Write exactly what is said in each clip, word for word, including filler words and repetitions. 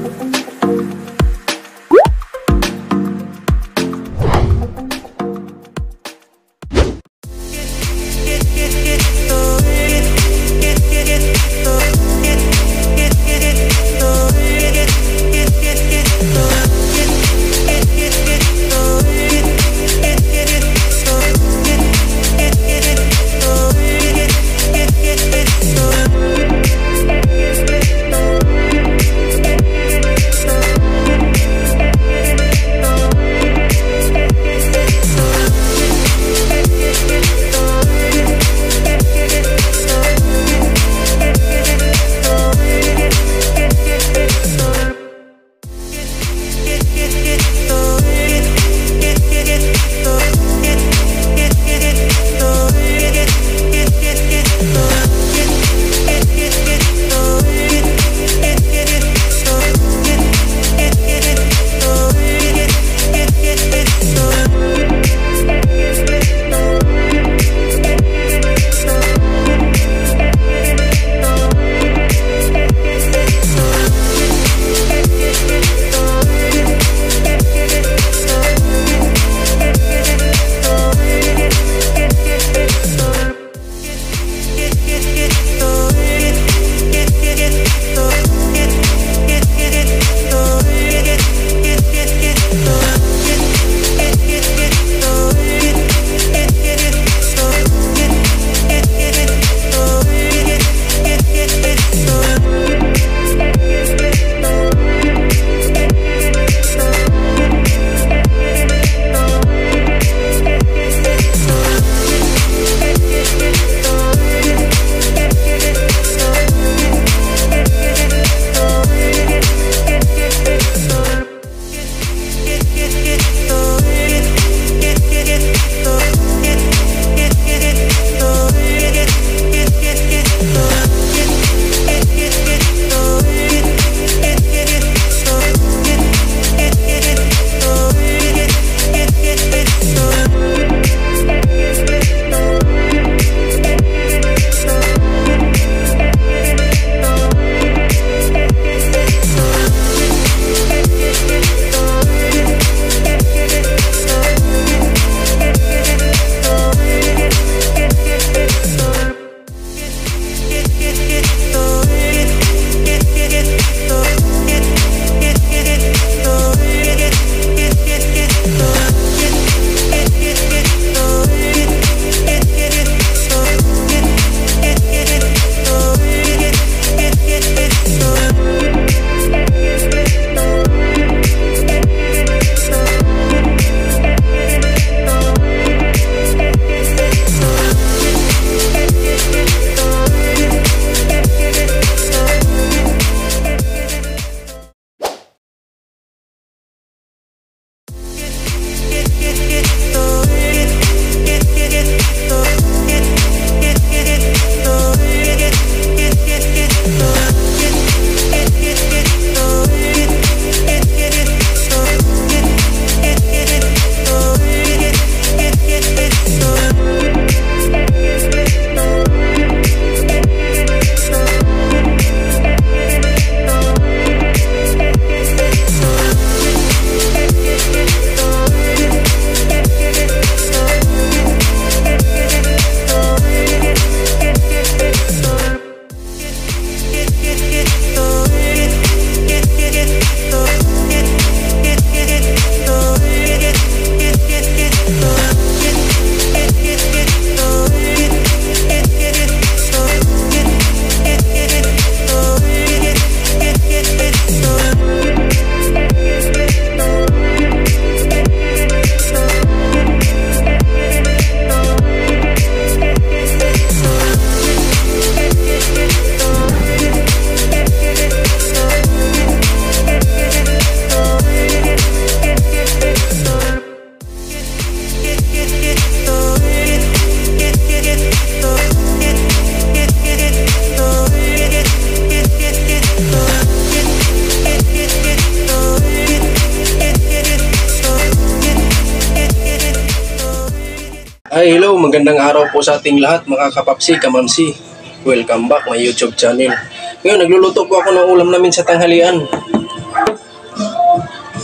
Ay, hello, magandang araw po sa ating lahat mga kapapsi, kamamsi. Welcome back my YouTube channel. Ngayon, nagluluto po ako ng ulam namin sa tanghalian.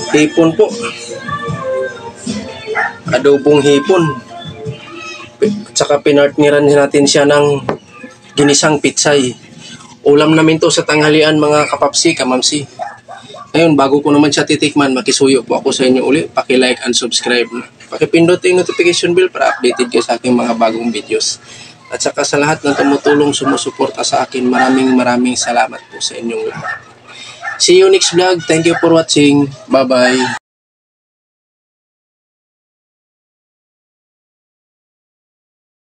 Hipon po. Adobong hipon. At saka pinartniran natin siya ng ginisang pitsay. Ulam namin to sa tanghalian mga kapapsi, kamamsi. Ngayon, bago ko naman siya titikman, makisuyo po ako sa inyo uli. Paki-like and subscribe. Pakipindot yung notification bell para updated kayo sa aking mga bagong videos. At saka sa lahat ng tumutulong, sumusuporta sa akin, maraming maraming salamat po sa inyong lahat. See you next vlog. Thank you for watching. Bye-bye.